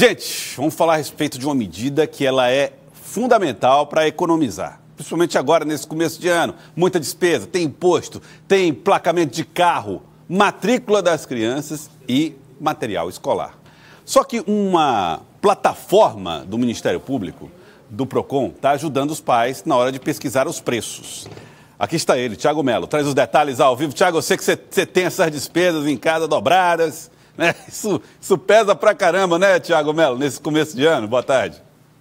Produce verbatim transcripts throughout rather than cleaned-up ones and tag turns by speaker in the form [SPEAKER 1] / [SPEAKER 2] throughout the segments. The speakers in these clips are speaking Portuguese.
[SPEAKER 1] Gente, vamos falar a respeito de uma medida que ela é fundamental para economizar. Principalmente agora, nesse começo de ano. Muita despesa, tem imposto, tem emplacamento de carro, matrícula das crianças e material escolar. Só que uma plataforma do Ministério Público, do PROCON, está ajudando os pais na hora de pesquisar os preços. Aqui está ele, Thiago Melo, traz os detalhes ao vivo. Thiago, eu sei que você, você tem essas despesas em casa dobradas, né? Isso, isso pesa pra caramba, né, Thiago Melo, nesse começo de ano? Boa tarde.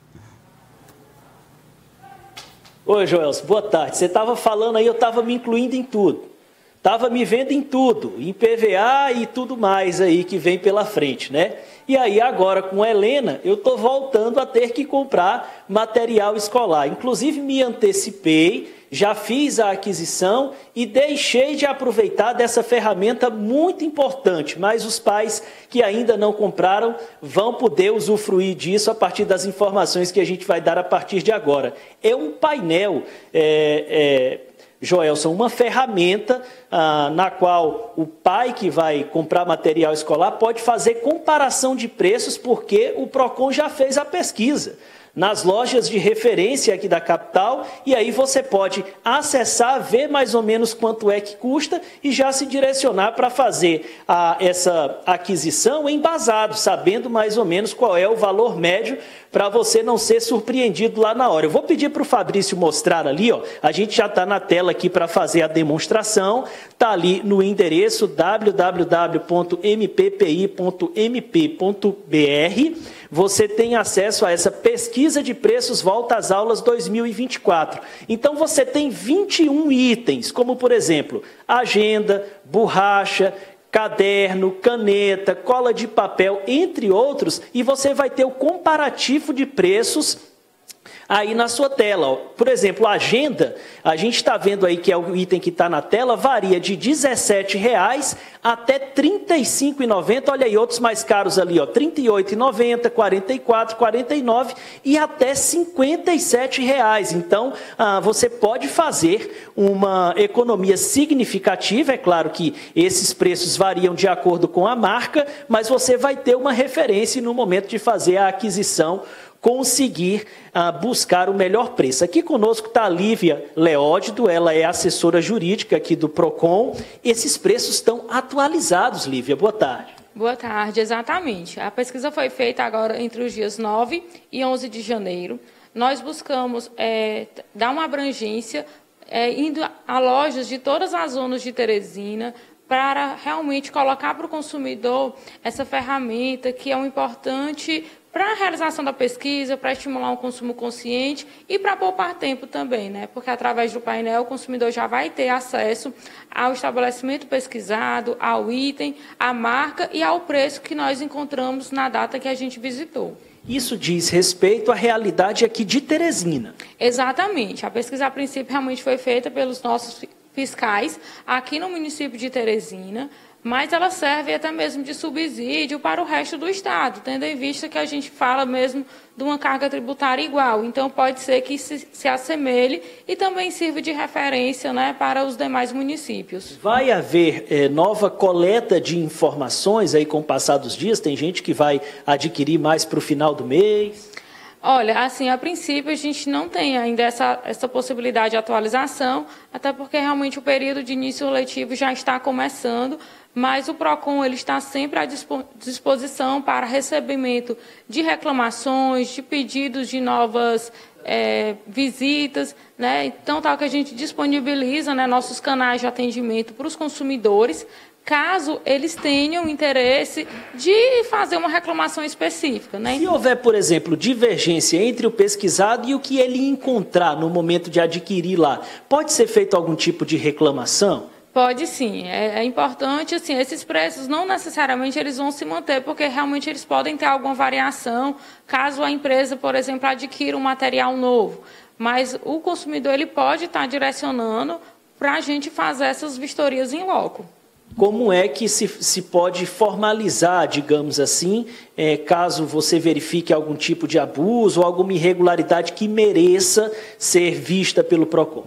[SPEAKER 2] Oi, Joelson, boa tarde. Você estava falando aí, eu estava me incluindo em tudo. Estava me vendo em tudo, em P V A e tudo mais aí que vem pela frente, né? E aí agora com a Helena, eu estou voltando a ter que comprar material escolar. Inclusive me antecipei, já fiz a aquisição e deixei de aproveitar dessa ferramenta muito importante. Mas os pais que ainda não compraram vão poder usufruir disso a partir das informações que a gente vai dar a partir de agora. É um painel... É, é, Joelson, uma ferramenta ah, na qual o pai que vai comprar material escolar pode fazer comparação de preços, porque o PROCON já fez a pesquisa nas lojas de referência aqui da capital, e aí você pode acessar, ver mais ou menos quanto é que custa e já se direcionar para fazer a, essa aquisição embasado, sabendo mais ou menos qual é o valor médio, para você não ser surpreendido lá na hora. Eu vou pedir para o Fabrício mostrar ali, ó, a gente já está na tela aqui para fazer a demonstração, está ali no endereço w w w ponto m p p i ponto m p ponto b r, você tem acesso a essa pesquisa de preços volta às aulas dois mil e vinte e quatro. Então você tem vinte e um itens, como por exemplo, agenda, borracha, caderno, caneta, cola de papel, entre outros, e você vai ter o comparativo de preços aí na sua tela. Ó. Por exemplo, a agenda, a gente está vendo aí que é o item que está na tela, varia de dezessete reais até trinta e cinco reais e noventa centavos. Olha aí, outros mais caros ali, ó, trinta e oito reais e noventa centavos, quarenta e quatro reais, quarenta e nove reais e até cinquenta e sete reais. Então, ah, você pode fazer uma economia significativa. É claro que esses preços variam de acordo com a marca, mas você vai ter uma referência no momento de fazer a aquisição, conseguir ah, buscar o melhor preço. Aqui conosco está a Lívia Leódido, ela é assessora jurídica aqui do PROCON. Esses preços estão atualizados, Lívia. Boa tarde.
[SPEAKER 3] Boa tarde, exatamente. A pesquisa foi feita agora entre os dias nove e onze de janeiro. Nós buscamos é, dar uma abrangência, é, indo a lojas de todas as zonas de Teresina, para realmente colocar para o consumidor essa ferramenta que é um importante para a realização da pesquisa, para estimular um consumo consciente e para poupar tempo também, né? Porque através do painel o consumidor já vai ter acesso ao estabelecimento pesquisado, ao item, à marca e ao preço que nós encontramos na data que a gente visitou.
[SPEAKER 2] Isso diz respeito à realidade aqui de Teresina.
[SPEAKER 3] Exatamente. A pesquisa, a princípio, realmente foi feita pelos nossos fiscais aqui no município de Teresina, mas ela serve até mesmo de subsídio para o resto do Estado, tendo em vista que a gente fala mesmo de uma carga tributária igual. Então, pode ser que se, se assemelhe e também sirva de referência, né, para os demais municípios.
[SPEAKER 2] Vai haver é, nova coleta de informações aí com o passar dos dias? Tem gente que vai adquirir mais para o final do mês?
[SPEAKER 3] Olha, assim, a princípio a gente não tem ainda essa, essa possibilidade de atualização, até porque realmente o período de início letivo já está começando, mas o PROCON ele está sempre à disposição para recebimento de reclamações, de pedidos de novas é, visitas, né? Então, tal que a gente disponibiliza, né, nossos canais de atendimento para os consumidores, caso eles tenham interesse de fazer uma reclamação específica, né?
[SPEAKER 2] Se houver, por exemplo, divergência entre o pesquisado e o que ele encontrar no momento de adquirir lá, pode ser feito algum tipo de reclamação?
[SPEAKER 3] Pode sim, é, é importante, assim, esses preços não necessariamente eles vão se manter, porque realmente eles podem ter alguma variação, caso a empresa, por exemplo, adquira um material novo, mas o consumidor ele pode estar direcionando para a gente fazer essas vistorias em loco.
[SPEAKER 2] Como é que se, se pode formalizar, digamos assim, é, caso você verifique algum tipo de abuso ou alguma irregularidade que mereça ser vista pelo PROCON?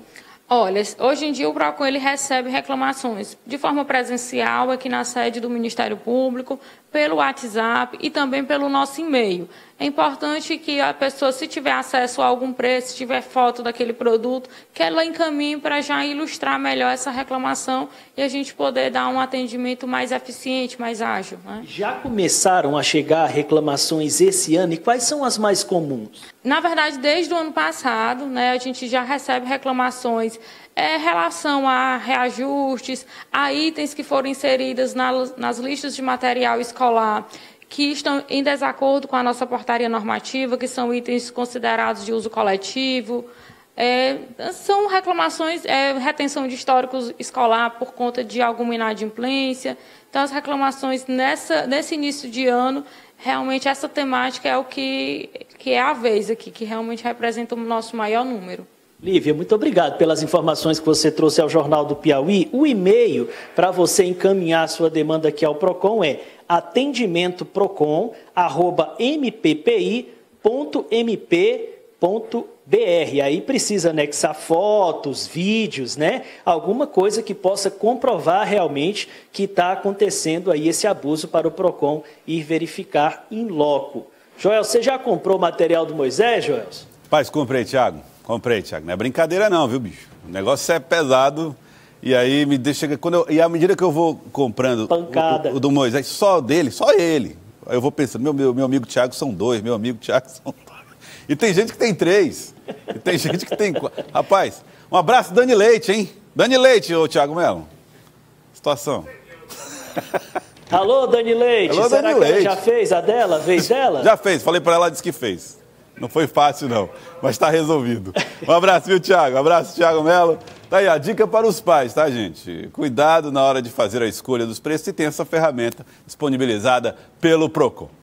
[SPEAKER 3] Olha, hoje em dia o PROCON ele recebe reclamações de forma presencial aqui na sede do Ministério Público, pelo WhatsApp e também pelo nosso e-mail. É importante que a pessoa, se tiver acesso a algum preço, se tiver foto daquele produto, que ela encaminhe para já ilustrar melhor essa reclamação e a gente poder dar um atendimento mais eficiente, mais ágil, né?
[SPEAKER 2] Já começaram a chegar reclamações esse ano e quais são as mais comuns?
[SPEAKER 3] Na verdade, desde o ano passado, né, a gente já recebe reclamações em relação a reajustes, a itens que foram inseridos na, nas listas de material escolar que estão em desacordo com a nossa portaria normativa, que são itens considerados de uso coletivo. É, são reclamações, é, retenção de históricos escolar por conta de alguma inadimplência. Então, as reclamações nessa, nesse início de ano, realmente essa temática é o que, que é a vez aqui, que realmente representa o nosso maior número.
[SPEAKER 2] Lívia, muito obrigado pelas informações que você trouxe ao Jornal do Piauí. O e-mail para você encaminhar sua demanda aqui ao PROCON é atendimento procon arroba m p p i ponto m p ponto b r. Aí precisa anexar fotos, vídeos, né? Alguma coisa que possa comprovar realmente que está acontecendo aí esse abuso para o PROCON ir verificar em loco. Joel, você já comprou o material do Moisés, Joel?
[SPEAKER 1] Paz, comprei, Thiago. Comprei, Thiago. Não é brincadeira não, viu, bicho? O negócio é pesado e aí me deixa... Quando eu, e à medida que eu vou comprando
[SPEAKER 2] Pancada.
[SPEAKER 1] O, o do Moisés, só dele, só ele. Aí eu vou pensando, meu, meu, meu amigo Thiago são dois, meu amigo Thiago são dois. E tem gente que tem três. E tem gente que tem quatro. Rapaz, um abraço, Dani Leite, hein? Dani Leite, ô Thiago Melo. Situação.
[SPEAKER 2] Alô, Dani Leite.
[SPEAKER 1] Alô,
[SPEAKER 2] Será
[SPEAKER 1] Dani
[SPEAKER 2] que
[SPEAKER 1] Leite.
[SPEAKER 2] ela já fez a dela? Vez dela?
[SPEAKER 1] Já fez, falei pra ela, ela disse que fez. Não foi fácil, não, mas está resolvido. Um abraço, viu, Thiago? Um abraço, Thiago Melo. Tá aí a dica para os pais, tá, gente? Cuidado na hora de fazer a escolha dos preços e tem essa ferramenta disponibilizada pelo PROCON.